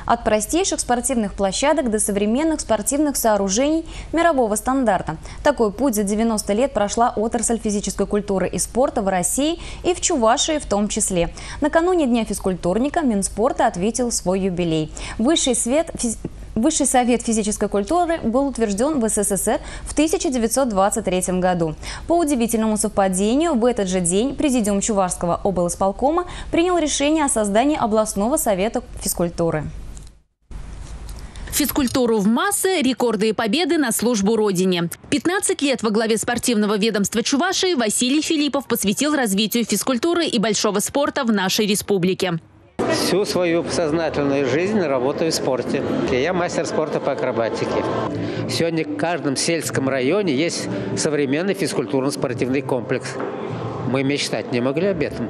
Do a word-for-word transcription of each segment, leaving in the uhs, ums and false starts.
От простейших спортивных площадок до современных спортивных сооружений мирового стандарта. Такой путь за девяносто лет прошла отрасль физической культуры и спорта в России и в Чувашии в том числе. Накануне Дня физкультурника Минспорта отметил свой юбилей. Высший свет... Высший совет физической культуры был утвержден в СССР в тысяча девятьсот двадцать третьем году. По удивительному совпадению, в этот же день Президиум Чувашского облисполкома принял решение о создании областного совета физкультуры. Физкультуру в массы, рекорды и победы на службу Родине. пятнадцать лет во главе спортивного ведомства Чувашии Василий Филиппов посвятил развитию физкультуры и большого спорта в нашей республике. Всю свою сознательную жизнь работаю в спорте. Я мастер спорта по акробатике. Сегодня в каждом сельском районе есть современный физкультурно-спортивный комплекс. Мы мечтать не могли об этом.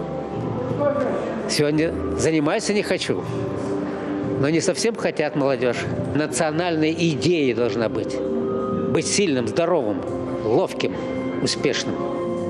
Сегодня заниматься не хочу. Но не совсем хотят молодежь. Национальная идея должна быть. Быть сильным, здоровым, ловким, успешным.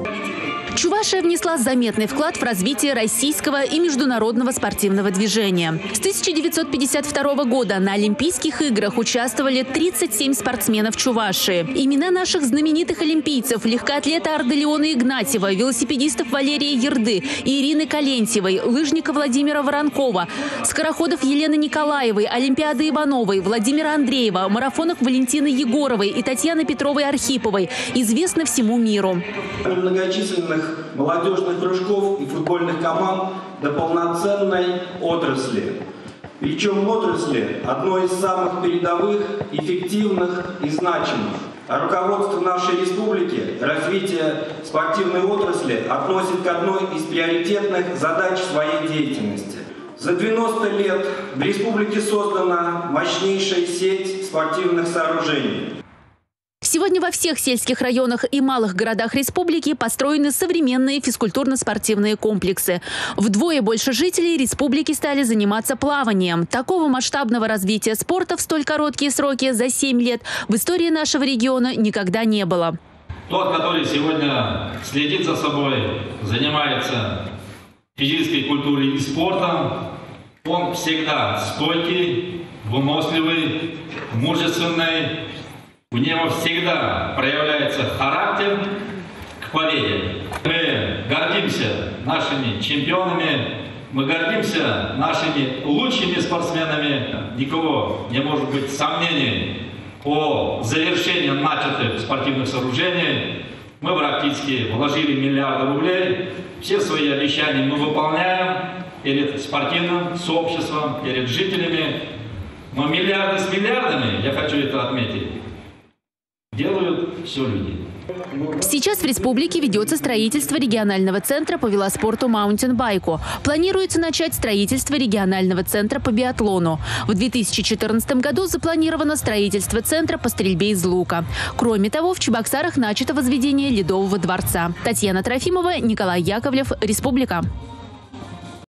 Чувашия внесла заметный вклад в развитие российского и международного спортивного движения. С тысяча девятьсот пятьдесят второго года на Олимпийских играх участвовали тридцать семь спортсменов Чувашии. Имена наших знаменитых олимпийцев – легкоатлета Арделеона Игнатьева, велосипедистов Валерия Ерды и Ирины Калентьевой, лыжника Владимира Воронкова, скороходов Елены Николаевой, Олимпиады Ивановой, Владимира Андреева, марафонок Валентины Егоровой и Татьяны Петровой-Архиповой известны всему миру. Многочисленных молодежных кружков и футбольных команд до полноценной отрасли. Причем отрасли одной из самых передовых, эффективных и значимых. А руководство нашей республики развитие спортивной отрасли относит к одной из приоритетных задач своей деятельности. За девяносто лет в республике создана мощнейшая сеть спортивных сооружений. Сегодня во всех сельских районах и малых городах республики построены современные физкультурно-спортивные комплексы. Вдвое больше жителей республики стали заниматься плаванием. Такого масштабного развития спорта в столь короткие сроки за семь лет в истории нашего региона никогда не было. Тот, который сегодня следит за собой, занимается физической культурой и спортом, он всегда стойкий, выносливый, мужественный. У него всегда проявляется характер к победе. Мы гордимся нашими чемпионами, мы гордимся нашими лучшими спортсменами. Никого не может быть сомнений о завершении начатых спортивных сооружений. Мы практически вложили миллиарды рублей. Все свои обещания мы выполняем перед спортивным сообществом, перед жителями. Но миллиарды с миллиардами, я хочу это отметить, делают все люди. Сейчас в республике ведется строительство регионального центра по велоспорту маунтинбайку. Планируется начать строительство регионального центра по биатлону. В две тысячи четырнадцатом году запланировано строительство центра по стрельбе из лука. Кроме того, в Чебоксарах начато возведение Ледового дворца. Татьяна Трофимова, Николай Яковлев, Республика.